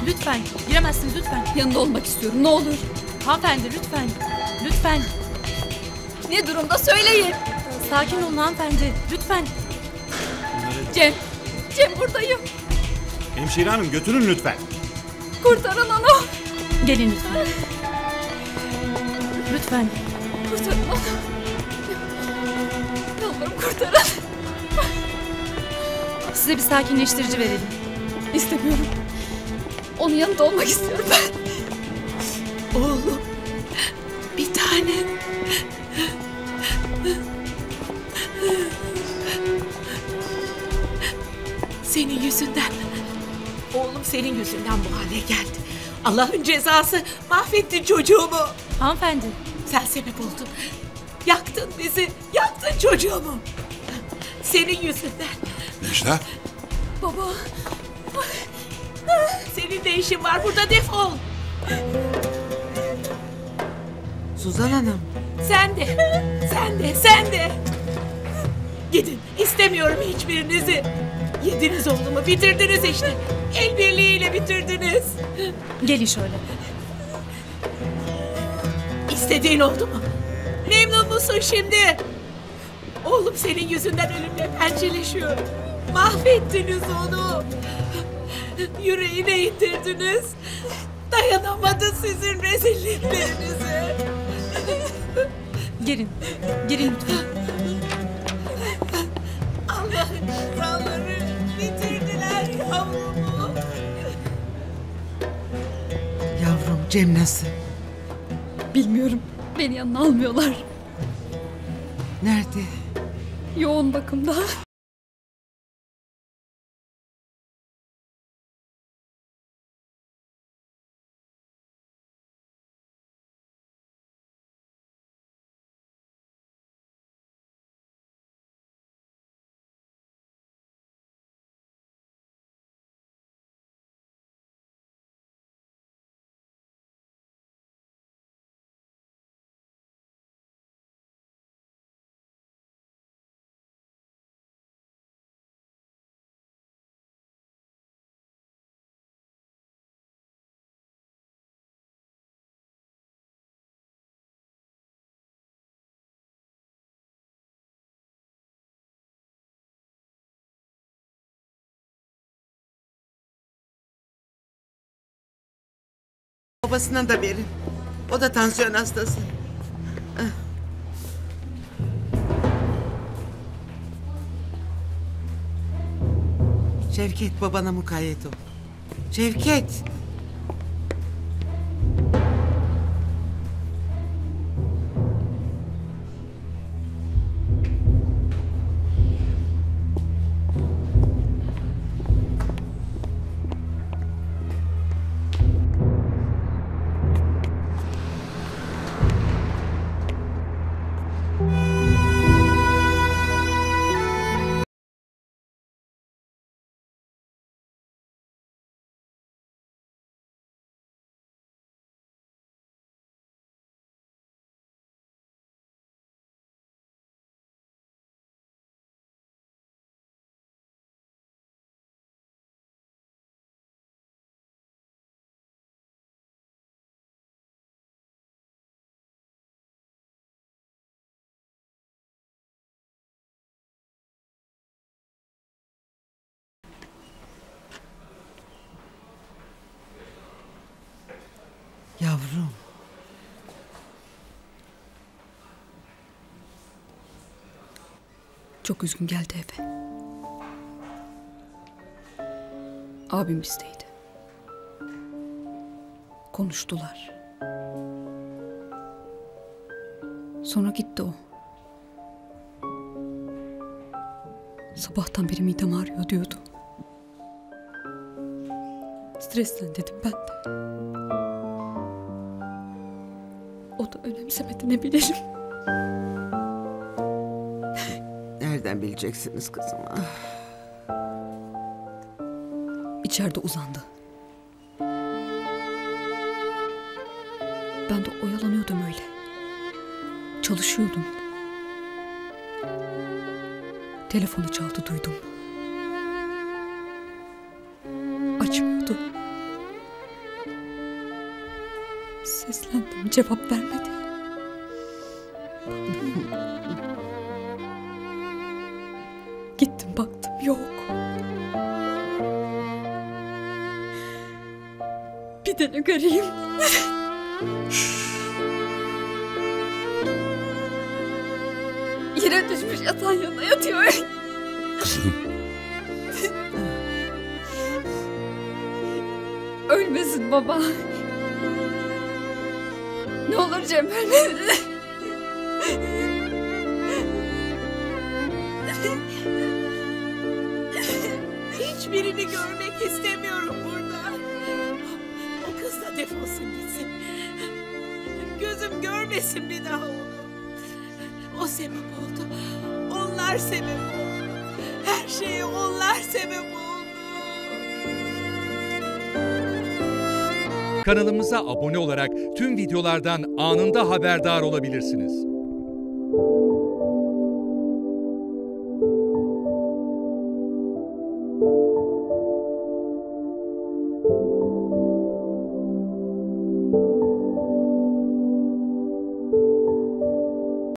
Lütfen. Giremezsiniz lütfen. Yanında olmak istiyorum, ne olur. Hanımefendi lütfen. Lütfen. Ne durumda söyleyin. Sakin olun hanımefendi. Lütfen. Cem buradayım. Hemşire hanım götürün lütfen. Kurtarın onu. Gelin lütfen. Lütfen. Kurtarın onu. Yalvarırım kurtarın. Size bir sakinleştirici verelim. İstemiyorum. Onun yanında olmak istiyorum ben. Oğlum, bir tanem. Senin yüzünden. Oğlum senin yüzünden bu hale geldi. Allah'ın cezası, mahvettin çocuğumu. Hanımefendi. Sen sebep oldun. Yaktın bizi, yaktın çocuğumu. Senin yüzünden. Necla, Baba. Senin de işin var burada, defol. Suzan Hanım. Sen de, sen de, sen de. Gidin, istemiyorum hiçbirinizi. Yediniz oğlumu, bitirdiniz işte. El birliğiyle bitirdiniz. Gelin şöyle. İstediğin oldu mu? Memnun musun şimdi? Oğlum senin yüzünden ölümle pençeleşiyor. Mahvettiniz onu. Yüreğine indirdiniz. Dayanamadı sizin rezilliklerinize. Gelin. Gelin lütfen. Allah'ın cezaları bitirdiler yavrumu. Yavrum Cem nasıl? Bilmiyorum. Beni yanına almıyorlar. Nerede? Yoğun bakımda. Babasına da verin. O da tansiyon hastası. Şevket, babana mukayyet ol. Şevket. Yavrum. Çok üzgün geldi eve. Abim bizdeydi. Konuştular. Sonra gitti o. Sabahtan beri midem ağrıyor diyordu. Stresten dedim ben de. O da önemsemedi, ne bileyim. Nereden bileceksiniz kızım? İçeride uzandı. Ben de oyalanıyordum öyle. Çalışıyordum. Telefonu çaldı, duydum. Açmıyordu. Seslendim, cevap vermedi. Gittim baktım, yok. Bir de ne göreyim? Yere düşmüş, yatağın yanına yatıyor. Kızım. Ölmesin baba. Ne olur Cem ölmesin. Hiçbirini görmek istemiyorum burada. O kız da defolsun gitsin. Gözüm görmesin bir daha onu. O sebep oldu. Onlar sebep oldu. Her şeye onlar sebep oldu. Kanalımıza abone olarak tüm videolardan anında haberdar olabilirsiniz.